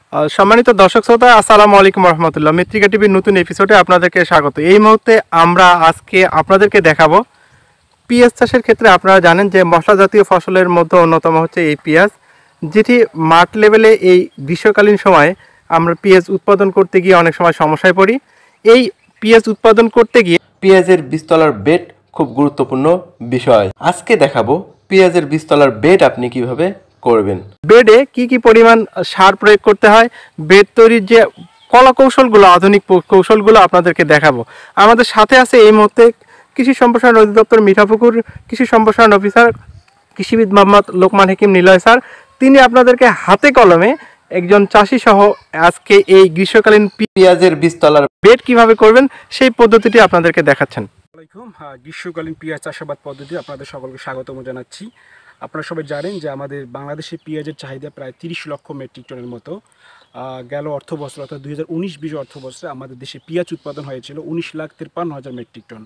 সম্মানিত দর্শক শ্রোতা, আসসালামু আলাইকুম রহমতুল্লাহ। মৃত্তিকা টিভির নতুন এপিসোডে আপনাদেরকে স্বাগত। এই মুহূর্তে আমরা আজকে আপনাদেরকে দেখাবো পেঁয়াজ চাষের ক্ষেত্রে। আপনারা জানেন যে মশলা জাতীয় ফসলের মধ্যে অন্যতম হচ্ছে এই পেঁয়াজ, যেটি মাঠ লেভেলে এই গ্রীষ্মকালীন সময়ে আমরা পেঁয়াজ উৎপাদন করতে গিয়ে অনেক সময় সমস্যায় পড়ি। এই পেঁয়াজ উৎপাদন করতে গিয়ে পেঁয়াজের বীজতলার বেড খুব গুরুত্বপূর্ণ বিষয়। আজকে দেখাবো পেঁয়াজের বীজতলার বেড আপনি কিভাবে করবেন, বেডে কি কি পরিমাণ সার প্রয়োগ করতে হয়, বেড তৈরির যে কলা কৌশলগুলো, আধুনিক কৌশলগুলো আপনাদেরকে দেখাবো। আমাদের সাথে আছে এই মুহূর্তে কৃষি সম্প্রসারণ অধিদপ্তর মিঠাপুকুর কৃষি সম্প্রসারণ অফিসার কৃষিবিদ মোহাম্মদ লোকমান হাকিম নিলয় স্যার। তিনি আপনাদেরকে হাতে কলমে একজন চাষি সহ আজকে এই গ্রীষ্মকালীন পেঁয়াজের বীজতলার বেড কিভাবে করবেন সেই পদ্ধতিটি আপনাদেরকে দেখাচ্ছেন। গ্রীষ্মকালীন পেঁয়াজ চাষাবাদ পদ্ধতি আপনাদের সকলকে স্বাগতম জানাচ্ছি। আপনারা সবাই জানেন যে আমাদের বাংলাদেশে পেঁয়াজের চাহিদা প্রায় 30 লক্ষ মেট্রিক টনের মতো। গেল অর্থ বছর অর্থাৎ 2019-20 অর্থ বছরে আমাদের দেশে পেঁয়াজ উৎপাদন হয়েছিল 19,53,000 মেট্রিক টন।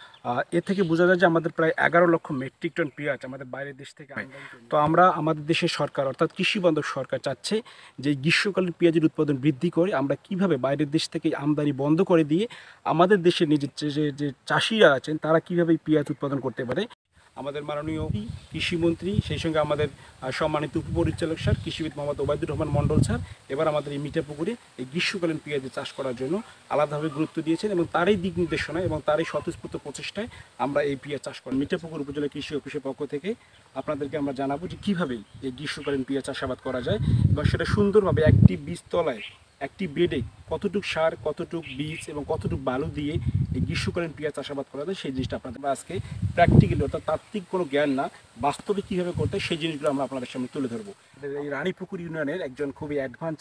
এর থেকে বোঝা যায় যে আমাদের প্রায় 11 লক্ষ মেট্রিক টন পেঁয়াজ আমাদের বাইরের দেশ থেকে তো আমরা আমাদের দেশের সরকার অর্থাৎ কৃষি বান্ধব সরকার চাচ্ছে যে গ্রীষ্মকালীন পেঁয়াজের উৎপাদন বৃদ্ধি করে আমরা কিভাবে বাইরের দেশ থেকে আমদানি বন্ধ করে দিয়ে আমাদের দেশের নিজের যে চাষিরা আছেন তারা কীভাবে পেঁয়াজ উৎপাদন করতে পারে। আমাদের মাননীয় কৃষিমন্ত্রী, সেই সঙ্গে আমাদের সম্মানিত উপপরিচালক স্যার কৃষিবিদ মোহাম্মদ ওবায়দুর রহমান মণ্ডল স্যার এবার আমাদের এই মিঠাপুকুরে এই গ্রীষ্মকালীন পেঁয়াজের চাষ করার জন্য আলাদাভাবে গুরুত্ব দিয়েছেন এবং তারই দিক নির্দেশনা এবং তারই স্বতঃস্ফূর্ত প্রচেষ্টায় আমরা এই পেঁয়াজ চাষ করি। মিঠাপুকুর উপজেলা কৃষি অফিসের পক্ষ থেকে আপনাদেরকে আমরা জানাবো যে কীভাবে এই গ্রীষ্মকালীন পেঁয়াজ চাষাবাদ করা যায় এবং সেটা সুন্দরভাবে একটি বীজতলায় একটি বেডে কতটুক সার, কতটুক বীজ এবং কতটুক বালু দিয়ে এই গ্রীষ্মকালীন পেঁয়াজ চাষাবাদ করা যায় সেই জিনিসটা আপনাদের আজকে প্র্যাকটিক্যালি অর্থাৎ তাত্ত্বিক কোনো জ্ঞান না, বাস্তবে কীভাবে করতে হয় সেই জিনিসগুলো আমরা আপনাদের সামনে তুলে ধরবো। এই রানীপুকুর ইউনিয়নের একজন খুবই অ্যাডভান্স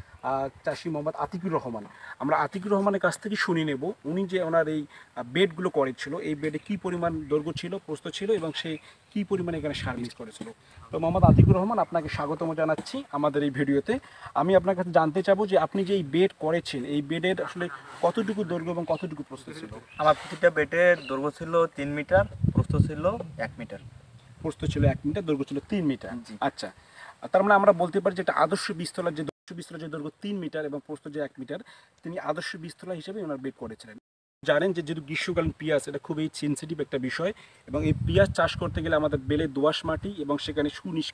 চাষি মোহাম্মদ আতিকুর রহমান। আমরা আতিকুর রহমানের কাছ থেকে শুনে নেব উনি যে ওনার এই বেডগুলো করেছিল, এই বেডে কী পরিমাণ দৈর্ঘ্য ছিল, প্রস্থ ছিল এবং সে কী পরিমাণে এখানে সার মিক্স করেছিল। তো মোহাম্মদ আতিকুর রহমান, আপনাকে স্বাগতম জানাচ্ছি আমাদের এই ভিডিওতে। আমি আপনার কাছে জানতে চাবো যে আপনি যে এই বেড করেছেন এই বেডের আসলে কতটুকু দৈর্ঘ্য এবং কতটুকু প্রস্থ ছিল? আমার প্রতিটা বেডের দৈর্ঘ্য ছিল 3 মিটার, প্রস্থ ছিল 1 মিটার। প্রস্থ ছিল 1 মিটার, দৈর্ঘ্য ছিল 3 মিটার। আচ্ছা, তার মানে আমরা বলতে পারি যে এটা আদর্শ বীজতলার যে দৈর্ঘ্য 3 মিটার এবং প্রস্থ যে 1 মিটার, তিনি আদর্শ বীজতলা হিসেবে ওনার বেড করেছিলেন। জানেন যে যেহেতু গ্রীষ্মকালীন পেঁয়াজ এটা খুবই সেন্সিটিভ একটা বিষয় এবং এই পেঁয়াজ চাষ করতে গেলে আমাদের বেলে দোআঁশ মাটি এবং সেখানে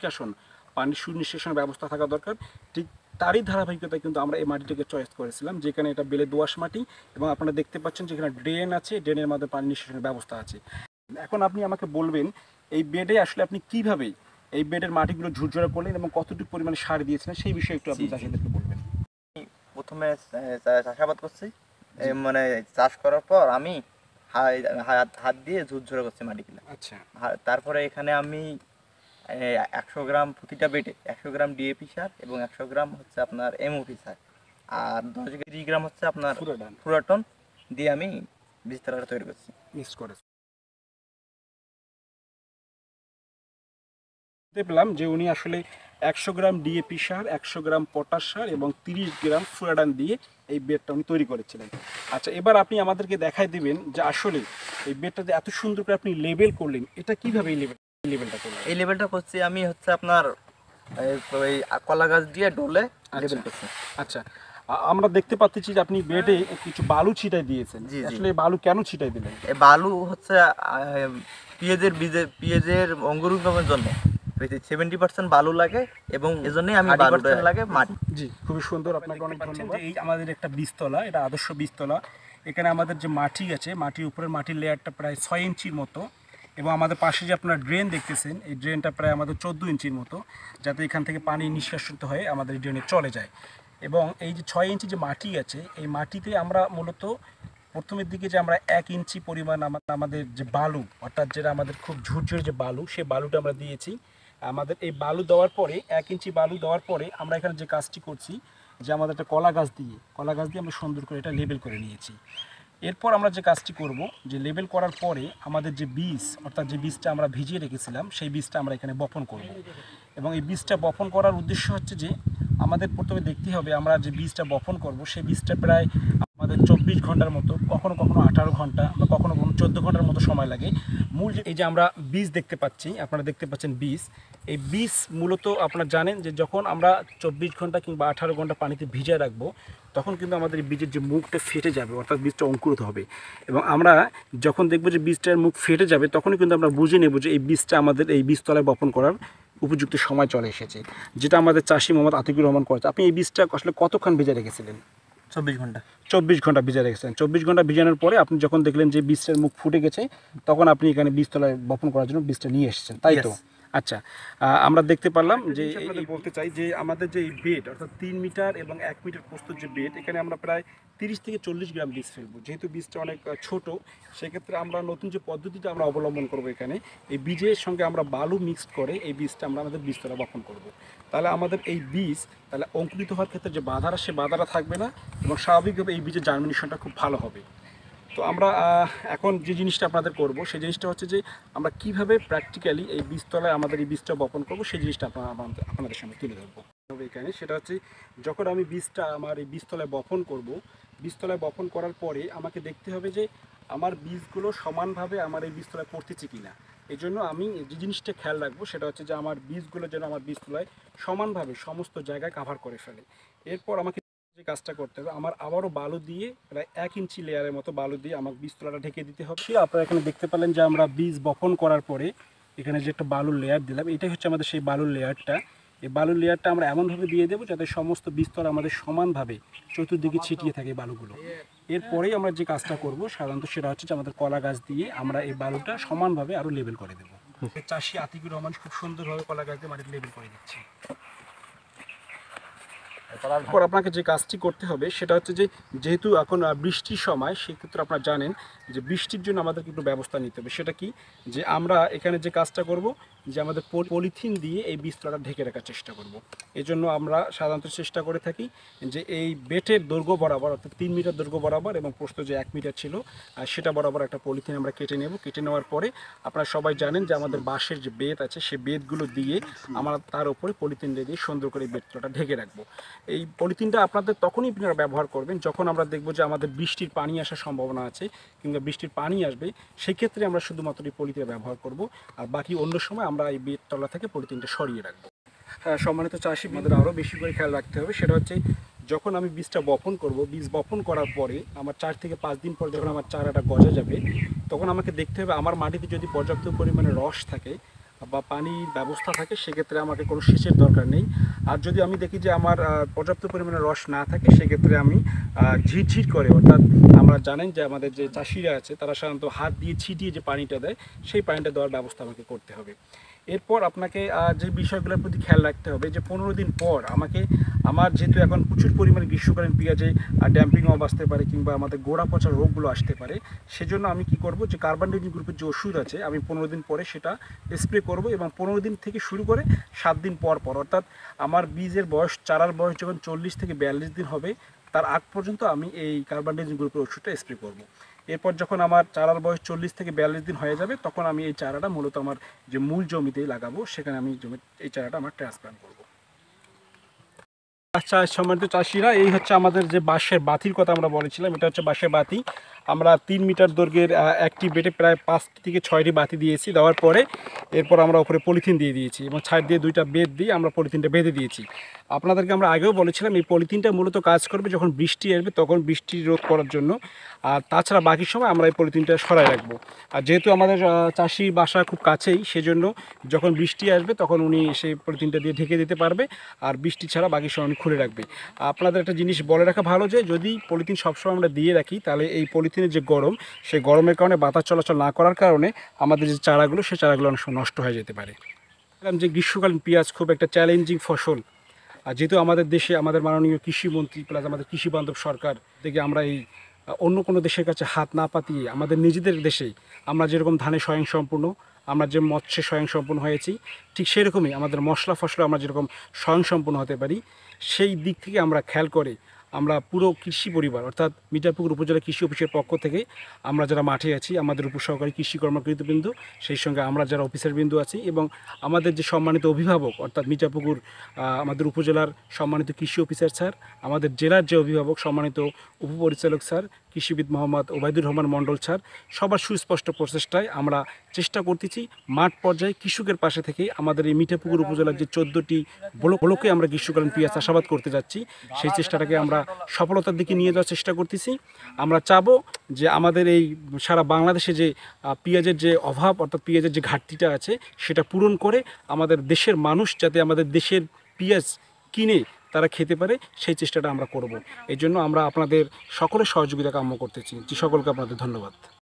পানির সুনিষ্কাশন ব্যবস্থা থাকা দরকার। ঠিক তারই ধারাবাহিকতায় কিন্তু আমরা এই মাটিটাকে চয়েস করেছিলাম, যেখানে এটা বেলে দোআঁশ মাটি এবং আপনারা দেখতে পাচ্ছেন যেখানে ড্রেন আছে, ড্রেনের মাধ্যমে পানি নিষ্কাশনের ব্যবস্থা আছে। এখন আপনি আমাকে বলবেন এই বেডে আসলে আপনি কীভাবে এই বেডের মাটিগুলো ঝুরঝরা করলেন এবং কতটুকু পরিমাণে সার দিয়েছিলেন সেই বিষয়ে একটু আপনি চাষিদেরকে বলবেন। প্রথমে চাষাবাদ করছি, মানে চাষ করার পর আমি হাত দিয়ে ঝুরঝরা করছি মাটিগুলো। আচ্ছা, তারপরে এখানে আমি 100 গ্রাম প্রতিটা বেডে 100 গ্রাম ডিএপি সার এবং 100 গ্রাম হচ্ছে আপনার এমওপি সার আর 10 গ্রাম হচ্ছে আপনার ফুরাটন দিয়ে আমি বীজতলাটা তৈরি করছি, মিক্স করেছি। দেখলাম যে উনি আসলে 100 গ্রাম ডিএপি সার, 100 গ্রাম পটাশ সার এবং 30 গ্রাম ফুরাডান দিয়ে এই বেডটা উনি তৈরি করেছিলেন। আচ্ছা, এবার আপনি আমাদেরকে দেখাই দিবেন যে আসলে এই বেডটা যে এত সুন্দর করে আপনি লেবেল করলেন এটা কিভাবে এই লেবেলটা করলেন? এই লেবেলটা করছি আমি হচ্ছে আপনার ওই কলা গাছ দিয়ে ডলে লেবেল করছি। আচ্ছা, আমরা দেখতে পাচ্ছি যে আপনি বেডে কিছু বালু ছিটাই দিয়েছেন। আসলে বালু কেন ছিটাই দিলেন? এই বালু হচ্ছে পেঁয়াজের অঙ্কুরোদ্গমের জন্য 70% বালু লাগে এবং এজন্যই আমি 20% লাগে মাটি। জি, খুবই সুন্দর, আপনাকে অনেক ধন্যবাদ। এই আমাদের একটা বীজতলা, এটা আদর্শ বীজতলা। এখানে আমাদের যে মাটি আছে, মাটির উপরের মাটির লেয়ারটা প্রায় 6 ইঞ্চির মতো এবং আমাদের পাশে যে আপনারা ড্রেন দেখতেছেন এই ড্রেনটা প্রায় আমাদের 14 ইঞ্চির মতো, যাতে এখান থেকে পানি নিষ্কাশিত হয়ে আমাদের ড্রেনে চলে যায়। এবং এই যে 6 ইঞ্চি যে মাটি আছে এই মাটিতে আমরা মূলত প্রথমের দিকে যে আমরা 1 ইঞ্চি পরিমাণ আমাদের যে বালু অর্থাৎ যেটা আমাদের খুব ঝুরঝুরে যে বালু, সেই বালুটা আমরা দিয়েছি। আমাদের এই বালু দেওয়ার পরে 1 ইঞ্চি বালু দেওয়ার পরে আমরা এখানে যে কাজটি করছি যে আমাদের একটা কলা গাছ দিয়ে আমরা সুন্দর করে এটা লেবেল করে নিয়েছি। এরপর আমরা যে কাজটি করব যে লেবেল করার পরে আমাদের যে বীজ অর্থাৎ যে বীজটা আমরা ভিজিয়ে রেখেছিলাম সেই বীজটা আমরা এখানে বপন করব এবং এই বীজটা বপন করার উদ্দেশ্য হচ্ছে যে আমাদের প্রথমে দেখতে হবে আমরা যে বীজটা বপন করব সেই বীজটা প্রায় আমাদের আমাদের 24 ঘন্টার মতো, কখনো কখনো 18 ঘন্টা বা কখনো কখনো 14 ঘন্টার মতো সময় লাগে। মূল এই যে আমরা বীজ দেখতে পাচ্ছি, আপনারা দেখতে পাচ্ছেন বীজ, এই বীজ মূলত আপনারা জানেন যে যখন আমরা 24 ঘন্টা কিংবা 18 ঘন্টা পানিতে ভিজিয়ে রাখবো, তখন কিন্তু আমাদের এই বীজের যে মুখটা ফেটে যাবে, অর্থাৎ বীজটা অঙ্কুরিত হবে। এবং আমরা যখন দেখবো যে বীজটার মুখ ফেটে যাবে, তখনই কিন্তু আমরা বুঝে নেব যে এই বীজটা আমাদের এই বীজতলায় বপন করার উপযুক্ত সময় চলে এসেছে, যেটা আমাদের চাষি মোহাম্মদ আতিকুর রহমান করেছে। আপনি এই বীজটা আসলে কতক্ষণ ভিজে রেখেছিলেন? 24 ঘন্টা। 24 ঘন্টা ভিজে রেখেছিলেন। 24 ঘন্টা ভিজানোর পরে আপনি যখন দেখলেন যে বীজটার মুখ ফুটে গেছে, তখন আপনি এখানে বীজতলায় বপন করার জন্য বীজটা নিয়ে এসেছেন, তাই তো? Yes. আচ্ছা, আমরা দেখতে পারলাম যে আপনাদের বলতে চাই যে আমাদের যে এই বেড, অর্থাৎ 3 মিটার এবং 1 মিটার প্রস্তুত যে বেড, এখানে আমরা প্রায় 30 থেকে 40 গ্রাম বীজ ফেলবো। যেহেতু বীজটা অনেক ছোট, সেক্ষেত্রে আমরা নতুন যে পদ্ধতিটা আমরা অবলম্বন করবো, এখানে এই বীজের সঙ্গে আমরা বালু মিক্সড করে এই বীজটা আমরা আমাদের বীজতলা বপন করব। তাহলে আমাদের এই বীজ তাহলে অঙ্কুরিত হওয়ার ক্ষেত্রে যে বাধারা, সে বাধারা থাকবে না এবং স্বাভাবিকভাবে এই বীজের জার্মিনেশনটা খুব ভালো হবে। তো আমরা এখন যে জিনিসটা আপনাদের করব, সেই জিনিসটা হচ্ছে যে আমরা কিভাবে প্র্যাকটিক্যালি এই বীজতলায় আমাদের এই বীজটা বপন করব, সেই জিনিসটা আপনাদের সামনে তুলে ধরবো। তবে এখানে সেটা হচ্ছে, যখন আমি বীজটা আমার এই বীজতলায় বপন করব, বীজতলায় বপন করার পরে আমাকে দেখতে হবে যে আমার বীজগুলো সমানভাবে আমার এই বীজতলায় পড়তেছে কিনা। এই জন্য আমি যে জিনিসটা খেয়াল রাখবো, সেটা হচ্ছে যে আমার বীজগুলো যেন আমার বীজতলায় সমানভাবে সমস্ত জায়গায় কাভার করে ফেলে। এরপর আমাকে যে কাজটা করতে হবে, আমার আবারও বালু দিয়ে প্রায় 1 ইঞ্চি লেয়ারের মতো বালু দিয়ে আমার বীজতলাটা ঢেকে দিতে হবে। আপনারা এখানে দেখতে পেলেন যে আমরা বীজ বপন করার পরে এখানে যে একটা বালুর লেয়ার দিলাম, এটাই হচ্ছে আমাদের সেই বালুর লেয়ারটা। এই বালুর লেয়ারটা আমরা এমনভাবে দিয়ে দেবো যাতে সমস্ত বীজতলা আমাদের সমানভাবে চতুর্দিকে ছিটিয়ে থাকে বালুগুলো। এরপরেই আমরা যে কাজটা করব সাধারণত, সেটা হচ্ছে যে আমাদের কলা গাছ দিয়ে আমরা এই বালুটা সমানভাবে আরও লেবেল করে দেবো। চাষি আতিকুর রহমান খুব সুন্দরভাবে কলা গাছ দিয়ে মাটিতে লেবেল করে দিচ্ছে। তারপর আপনাকে যে কাজটি করতে হবে, সেটা হচ্ছে যে যেহেতু এখন বৃষ্টির সময়, সেক্ষেত্রে আপনারা জানেন যে বৃষ্টির জন্য আমাদের একটু ব্যবস্থা নিতে হবে। সেটা কি, যে আমরা এখানে যে কাজটা করব, যে আমাদের পলিথিন দিয়ে এই বীজতলাটা ঢেকে রাখার চেষ্টা করব। এই জন্য আমরা সাধারণত চেষ্টা করে থাকি যে এই বেটের দৈর্ঘ্য বরাবর, অর্থাৎ 3 মিটার দৈর্ঘ্য বরাবর এবং প্রস্থ যে 1 মিটার ছিল, সেটা বরাবর একটা পলিথিন আমরা কেটে নেব। কেটে নেওয়ার পরে আপনারা সবাই জানেন যে আমাদের বাঁশের যে বেত আছে, সেই বেতগুলো দিয়ে আমরা তার উপরে পলিথিন দিয়ে সুন্দর করে এই বেততলাটা ঢেকে রাখবো। এই পলিথিনটা আপনাদের তখনই আপনারা ব্যবহার করবেন যখন আমরা দেখব যে আমাদের বৃষ্টির পানি আসার সম্ভাবনা আছে কিংবা বৃষ্টির পানি আসবে, সেক্ষেত্রে আমরা শুধুমাত্র এই পলিথিন ব্যবহার করব। আর বাকি অন্য সময় আমরা এই বেততলা থেকে পলিথিনটা সরিয়ে রাখবো। হ্যাঁ, সম্মানিত চাষি, আমাদের আরও বেশি করে খেয়াল রাখতে হবে। সেটা হচ্ছে, যখন আমি বীজটা বপন করব, বীজ বপন করার পরে আমার 4 থেকে 5 দিন পর যখন আমার চারাটা গজা যাবে, তখন আমাকে দেখতে হবে আমার মাটিতে যদি পর্যাপ্ত পরিমাণে রস থাকে বা পানির ব্যবস্থা থাকে, সেক্ষেত্রে আমাকে কোনো সেচের দরকার নেই। আর যদি আমি দেখি যে আমার পর্যাপ্ত পরিমাণে রস না থাকে, সেক্ষেত্রে আমি ঝিরঝির করে, অর্থাৎ আমরা জানেন যে আমাদের যে চাষিরা আছে, তারা সাধারণত হাত দিয়ে ছিটিয়ে যে পানিটা দেয়, সেই পানিটা দেওয়ার ব্যবস্থা আমাকে করতে হবে। এরপর আপনাকে যে বিষয়গুলোর প্রতি খেয়াল রাখতে হবে, যে 15 দিন পর আমাকে, আমার যেহেতু এখন প্রচুর পরিমাণে গ্রীষ্মকালীন পেঁয়াজে ড্যাম্পিং অফ আসতে পারে কিংবা আমাদের গোড়া পচা রোগগুলো আসতে পারে, সেজন্য আমি কি করব, যে কার্বানডাজিম গ্রুপের যে ওষুধ আছে, আমি 15 দিন পরে সেটা স্প্রে করব। এবং 15 দিন থেকে শুরু করে 7 দিন পর পর, অর্থাৎ আমার বীজের বয়স, চারার বয়স যখন 40 থেকে 42 দিন হবে, তার আগ পর্যন্ত আমি এই কার্বানডাজিম গ্রুপের ওষুধটা স্প্রে করব। এরপর যখন আমার চারার বয়স 40 থেকে 42 দিন হয়ে যাবে, তখন আমি এই চারাটা মূলত আমার যে মূল জমিতেই লাগাবো, সেখানে আমি এই চারাটা আমার ট্রান্সপ্লান্ট করব। আচ্ছা, সম্মানিত চাষিরা, এই হচ্ছে আমাদের যে বাঁশের বাতির কথা আমরা বলেছিলাম, এটা হচ্ছে বাঁশের বাতি। আমরা 3 মিটার দৈর্ঘ্যের একটি বেটে প্রায় 5 থেকে 6টি বাতি দিয়েছি। দেওয়ার পরে এরপর আমরা উপরে পলিথিন দিয়ে দিয়েছি এবং ছাইড দিয়ে 2টা বেত দিয়ে আমরা পলিথিনটা বেঁধে দিয়েছি। আপনাদেরকে আমরা আগেও বলেছিলাম, এই পলিথিনটা মূলত কাজ করবে যখন বৃষ্টি আসবে, তখন বৃষ্টি রোধ করার জন্য। আর তাছাড়া বাকি সময় আমরা এই পলিথিনটা সরাই রাখবো। আর যেহেতু আমাদের চাষি বাসা খুব কাছেই, সেজন্য যখন বৃষ্টি আসবে তখন উনি সেই পলিথিনটা দিয়ে ঢেকে দিতে পারবে, আর বৃষ্টি ছাড়া বাকি সময় উনি খুলে রাখবে। আপনাদের একটা জিনিস বলে রাখা ভালো, যে যদি পলিথিন সবসময় আমরা দিয়ে রাখি, তাহলে এই পলিথিনের যে গরম, সেই গরমের কারণে বাতাস চলাচল না করার কারণে আমাদের যে চারাগুলো, সেই চারাগুলো অনেক সময় নষ্ট হয়ে যেতে পারে। যে গ্রীষ্মকালীন পেঁয়াজ খুব একটা চ্যালেঞ্জিং ফসল। আর যেহেতু আমাদের দেশে আমাদের মাননীয় কৃষিমন্ত্রী প্লাস আমাদের কৃষিবান্ধব সরকার থেকে আমরা এই অন্য কোনো দেশের কাছে হাত না পাতিয়ে আমাদের নিজেদের দেশেই আমরা যেরকম ধানে স্বয়ংসম্পূর্ণ, আমরা যে মৎস্যে স্বয়ংসম্পূর্ণ হয়েছি, ঠিক সেরকমই আমাদের মশলা ফসলে আমরা যেরকম স্বয়ংসম্পূর্ণ হতে পারি, সেই দিক থেকে আমরা খেয়াল করে আমরা পুরো কৃষি পরিবার অর্থাৎ মিঠাপুকুর উপজেলা কৃষি অফিসের পক্ষ থেকে আমরা যারা মাঠে আছি, আমাদের উপসহকারী কৃষি কর্মকর্তৃবৃন্দ, সেই সঙ্গে আমরা যারা অফিসার বিন্দু আছি এবং আমাদের যে সম্মানিত অভিভাবক অর্থাৎ মিঠাপুকুর আমাদের উপজেলার সম্মানিত কৃষি অফিসার স্যার, আমাদের জেলার যে অভিভাবক সম্মানিত উপপরিচালক স্যার কৃষিবিদ মোহাম্মদ ওবায়দুর রহমান মণ্ডল স্যার, সবার সুস্পষ্ট প্রচেষ্টায় আমরা চেষ্টা করতেছি মাঠ পর্যায়ে কৃষকের পাশে থেকে আমাদের এই মিঠাপুকুর উপজেলার যে 14টি ব্লকে আমরা গ্রীষ্মকালীন পেঁয়াজ চাষাবাদ করতে যাচ্ছি, সেই চেষ্টাটাকে আমরা সফলতার দিকে নিয়ে যাওয়ার চেষ্টা করতেছি। আমরা চাবো যে আমাদের এই সারা বাংলাদেশে যে পেঁয়াজের যে অভাব অর্থাৎ পেঁয়াজের যে ঘাটতিটা আছে সেটা পূরণ করে আমাদের দেশের মানুষ যাতে আমাদের দেশের পেঁয়াজ কিনে তারা খেতে পারে, সেই চেষ্টাটা আমরা করব। এই জন্য আমরা আপনাদের সকলের সহযোগিতা কাম্য করতেছি। সকলকে আপনাদের ধন্যবাদ।